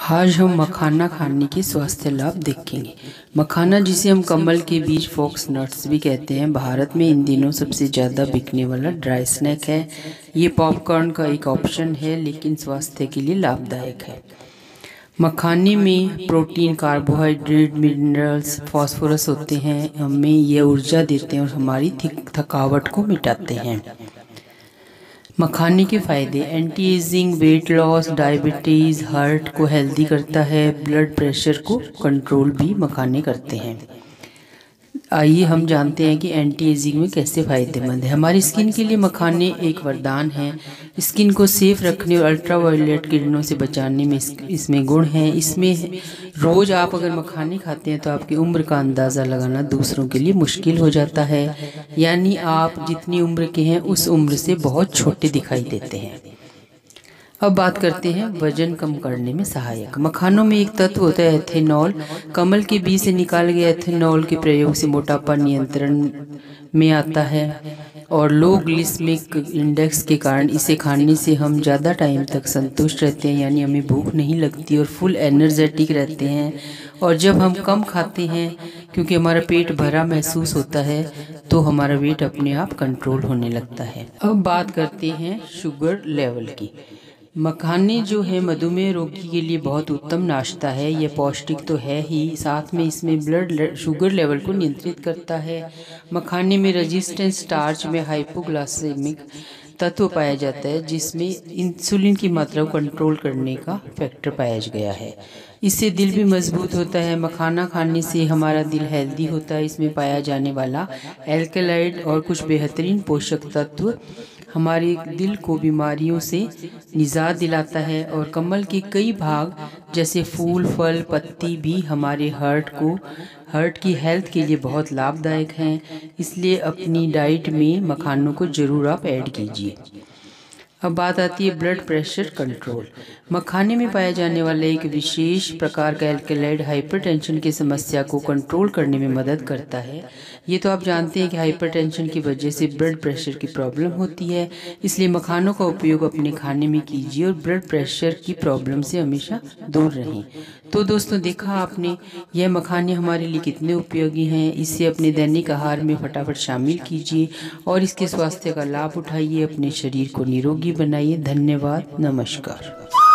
आज हम मखाना खाने के स्वास्थ्य लाभ देखेंगे। मखाना, जिसे हम कमल के बीज फॉक्स नट्स भी कहते हैं, भारत में इन दिनों सबसे ज़्यादा बिकने वाला ड्राई स्नैक है। ये पॉपकॉर्न का एक ऑप्शन है, लेकिन स्वास्थ्य के लिए लाभदायक है। मखाने में प्रोटीन, कार्बोहाइड्रेट, मिनरल्स, फास्फोरस होते हैं। हमें ये ऊर्जा देते हैं और हमारी थकावट को मिटाते हैं। मखाने के फ़ायदे: anti ageing, weight loss, diabetes, heart को हेल्दी करता है, ब्लड प्रेशर को कंट्रोल भी मखाने करते हैं। आइए हम जानते हैं कि एंटी एजिंग में कैसे फ़ायदेमंद है। हमारी स्किन के लिए मखाने एक वरदान है। स्किन को सेफ रखने और अल्ट्रावायलेट किरणों से बचाने में इसमें गुण हैं। इसमें रोज़ आप अगर मखाने खाते हैं तो आपकी उम्र का अंदाज़ा लगाना दूसरों के लिए मुश्किल हो जाता है, यानी आप जितनी उम्र के हैं उस उम्र से बहुत छोटे दिखाई देते हैं। अब बात करते हैं वजन कम करने में सहायक। मखानों में एक तत्व होता है एथेनॉल। कमल के बीज से निकाले गए एथेनॉल के प्रयोग से मोटापा नियंत्रण में आता है और लो ग्लिसेमिक इंडेक्स के कारण इसे खाने से हम ज़्यादा टाइम तक संतुष्ट रहते हैं, यानी हमें भूख नहीं लगती और फुल एनर्जेटिक रहते हैं। और जब हम कम खाते हैं, क्योंकि हमारा पेट भरा महसूस होता है, तो हमारा वेट अपने आप कंट्रोल होने लगता है। अब बात करते हैं शुगर लेवल की। मखाने जो है मधुमेह रोगी के लिए बहुत उत्तम नाश्ता है। यह पौष्टिक तो है ही, साथ में इसमें ब्लड शुगर लेवल को नियंत्रित करता है। मखाने में रेजिस्टेंट स्टार्च में हाइपोग्लाइसेमिक तत्व पाया जाता है, जिसमें इंसुलिन की मात्रा को कंट्रोल करने का फैक्टर पाया गया है। इससे दिल भी मजबूत होता है। मखाना खाने से हमारा दिल हेल्दी होता है। इसमें पाया जाने वाला एल्कलॉइड और कुछ बेहतरीन पोषक तत्व हमारे दिल को बीमारियों से निजात दिलाता है। और कमल के कई भाग जैसे फूल, फल, पत्ती भी हमारे हार्ट की हेल्थ के लिए बहुत लाभदायक हैं। इसलिए अपनी डाइट में मखानों को ज़रूर आप ऐड कीजिए। अब बात आती है ब्लड प्रेशर कंट्रोल। मखाने में पाया जाने वाला एक विशेष प्रकार का एल्कलॉइड हाइपरटेंशन की समस्या को कंट्रोल करने में मदद करता है। ये तो आप जानते हैं कि हाइपरटेंशन की वजह से ब्लड प्रेशर की प्रॉब्लम होती है, इसलिए मखानों का उपयोग अपने खाने में कीजिए और ब्लड प्रेशर की प्रॉब्लम से हमेशा दूर रहें। तो दोस्तों, देखा आपने यह मखाने हमारे लिए कितने उपयोगी हैं। इसे अपने दैनिक आहार में फटाफट शामिल कीजिए और इसके स्वास्थ्य का लाभ उठाइए। अपने शरीर को निरोगी बनाइए। धन्यवाद, नमस्कार।